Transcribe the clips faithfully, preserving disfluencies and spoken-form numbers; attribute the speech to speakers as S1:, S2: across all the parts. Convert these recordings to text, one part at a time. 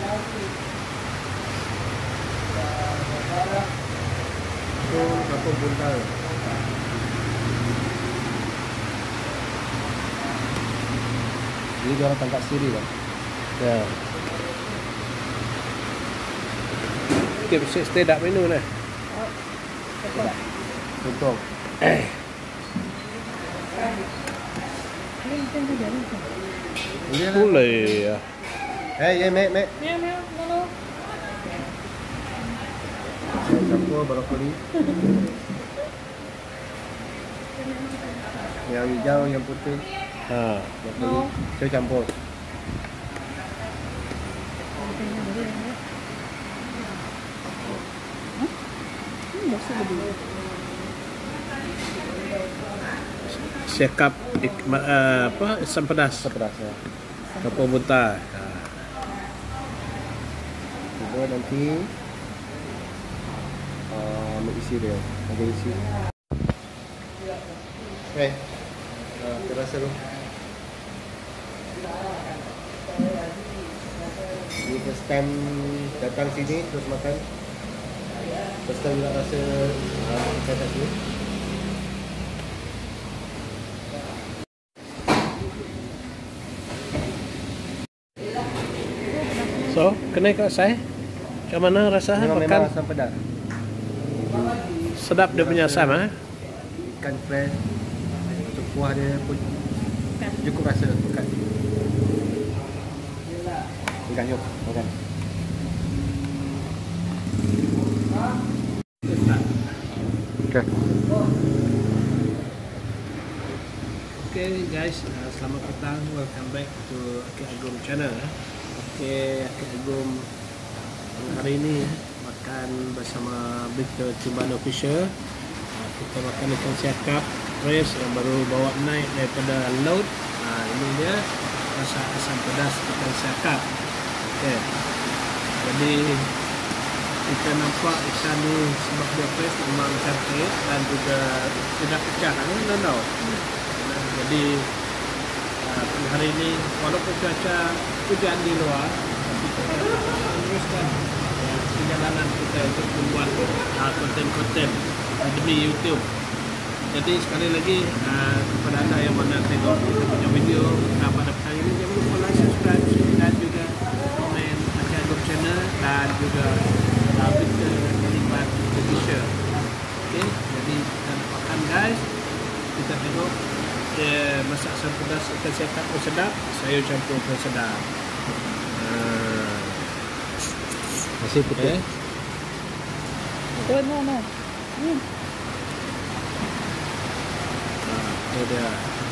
S1: Itu kampung buntal. Jadi dia orang tangkap sendiri kan?
S2: Ya. Okay, stay dak menu ni.
S1: Betul.
S2: Boleh ya.
S1: Eh, ya, mek, mek.
S3: Meow meow, halo.
S1: Saya campur brokoli. Yang hijau, yang putih.
S2: Ha.
S1: Brokoli. Saya campur.
S2: Sekap ik, ma, uh, apa asam pedas.
S1: Asam pedas ya.
S2: Kampung buntal. Ha.
S1: Cuba nanti uh, ambil isi dia. Ada isi. Okay. Uh, kita rasa dulu. Ini first time datang sini terus makan. First time nak rasa uh, kita kat sini.
S2: So, kena kat saya. Macam mana rasa
S1: Memang,
S2: makan?
S1: memang asam pedas.
S2: Sedap dia punya asam ah.
S1: Ikan fresh. Untuk kuah dia pun cukup rasa pekat. Ikan yuk, makan. Okay.
S2: Okay guys, uh, selamat datang. Welcome back to Akid Agum channel. Okay, Akid Agum hari ini makan bersama Victor Cubano Fisher. Uh, kita makan ikan siakap fresh yang baru bawa naik daripada laut. Uh, ini dia rasa asam pedas ikan siakap. Okay. Jadi kita nampak ikan ni sebab dia fresh memang cantik dan juga tidak pecah kan? No, no. Jadi uh, hari ini walaupun cuaca hujan di luar, tapi kita teruskan ya, perjalanan kita untuk membuat uh, konten-konten uh, demi YouTube. Jadi sekali lagi uh, kepada anda yang mana tengok kita punya video uh, pada kali ini, jangan lupa like, subscribe, share dan juga komen Akid Agum channel dan juga uh, Victor Terlibat Fisher. Okay, jadi kita nak makan guys. Kita tengok dia masak asam pedas ikan siakap pun sedap, sayur campur pun sedap. Uh,
S1: Masih putih.
S2: okay.
S3: Oh, no, no. Hmm.
S2: Uh, itu dia.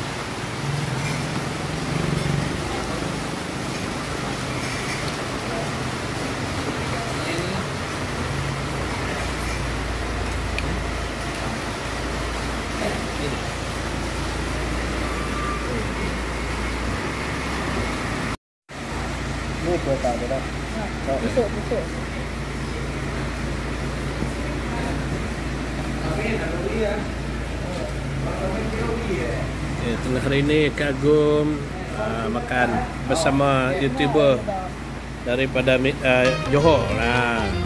S1: Ini kuah tak ada dah.
S3: Ha, busuk, busuk.
S2: Okay, tengah hari ini Akid Agum uh, makan bersama YouTuber daripada uh, Johor lah.